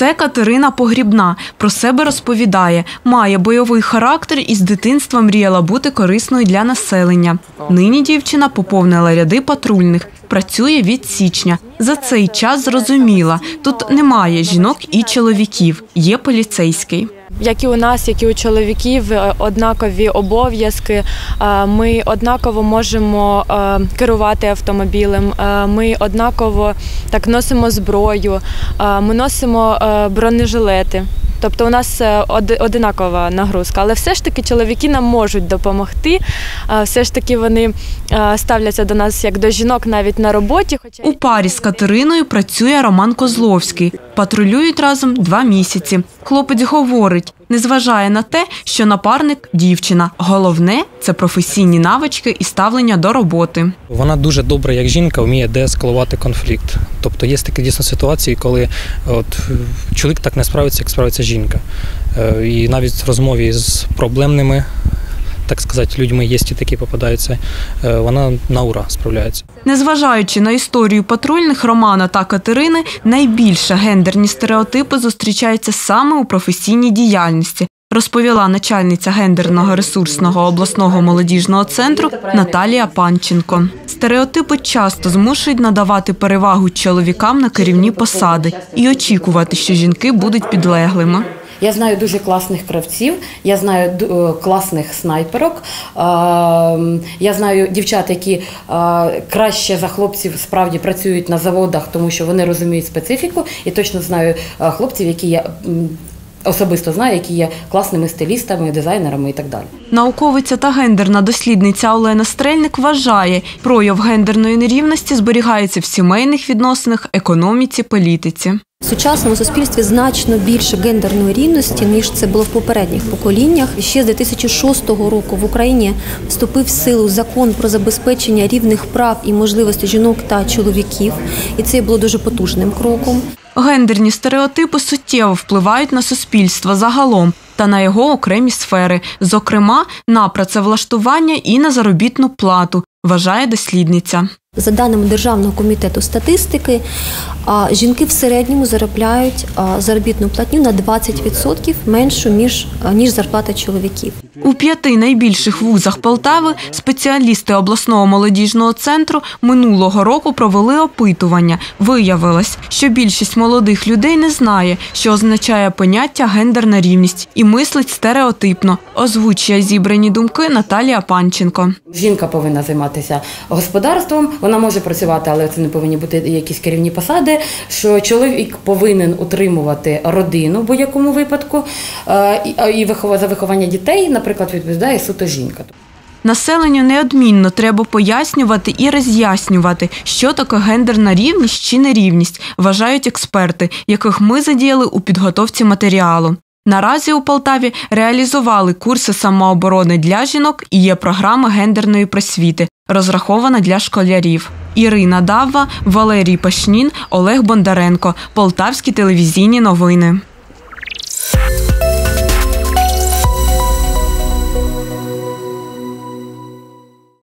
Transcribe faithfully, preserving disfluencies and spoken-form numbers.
Це Катерина Погрібна. Про себе розповідає. Має бойовий характер і з дитинства мріяла бути корисною для населення. Нині дівчина поповнила ряди патрульних. Працює від січня. За цей час зрозуміла, тут немає жінок і чоловіків, є поліцейський. Як і у нас, як і у чоловіків, однакові обов'язки. Ми однаково можемо керувати автомобілем, ми однаково так носимо зброю, ми носимо бронежилети. Тобто у нас одинакова нагрузка, але все ж таки чоловіки нам можуть допомогти, все ж таки вони ставляться до нас як до жінок навіть на роботі. У парі з Катериною працює Роман Козловський. Патрулюють разом два місяці. Хлопець говорить, не зважає на те, що напарник – дівчина. Головне – це професійні навички і ставлення до роботи. Вона дуже добре, як жінка, вміє деескалувати конфлікт. Тобто є такі дійсно ситуації, коли от, чоловік так не справиться, як справиться жінка. І навіть в розмові з проблемними, так сказати, людьми, є ті такі попадаються, вона на ура справляється. Незважаючи на історію патрульних Романа та Катерини, найбільше гендерні стереотипи зустрічаються саме у професійній діяльності, розповіла начальниця гендерного ресурсного обласного молодіжного центру Наталія Панченко. Стереотипи часто змушують надавати перевагу чоловікам на керівні посади і очікувати, що жінки будуть підлеглими. Я знаю дуже класних кравців, я знаю класних снайперок, я знаю дівчат, які краще за хлопців справді працюють на заводах, тому що вони розуміють специфіку, і точно знаю хлопців, які я особисто знаю, які є класними стилістами, дизайнерами і так далі. Науковиця та гендерна дослідниця Олена Стрельник вважає, прояв гендерної нерівності зберігається в сімейних відносинах, економіці, політиці. В сучасному суспільстві значно більше гендерної рівності, ніж це було в попередніх поколіннях. Ще з дві тисячі шостого року в Україні вступив в силу закон про забезпечення рівних прав і можливостей жінок та чоловіків. І це було дуже потужним кроком. Гендерні стереотипи суттєво впливають на суспільство загалом та на його окремі сфери, зокрема на працевлаштування і на заробітну плату, вважає дослідниця. За даними Державного комітету статистики, жінки в середньому заробляють заробітну платню на двадцять відсотків меншу, ніж, ніж зарплата чоловіків. У п'яти найбільших вузах Полтави спеціалісти обласного молодіжного центру минулого року провели опитування. Виявилось, що більшість молодих людей не знає, що означає поняття «гендерна рівність» і мислить стереотипно, озвучує зібрані думки Наталія Панченко. Жінка повинна займатися господарством, вона може працювати, але це не повинні бути якісь керівні посади, що чоловік повинен утримувати родину в будь-якому випадку, і за виховання дітей, наприклад, відповідає суто жінка. Населенню неодмінно треба пояснювати і роз'яснювати, що таке гендерна рівність чи нерівність, вважають експерти, яких ми задіяли у підготовці матеріалу. Наразі у Полтаві реалізували курси самооборони для жінок і є програма гендерної просвіти, розрахована для школярів. Ірина Давва, Валерій Пашнін, Олег Бондаренко. Полтавські телевізійні новини.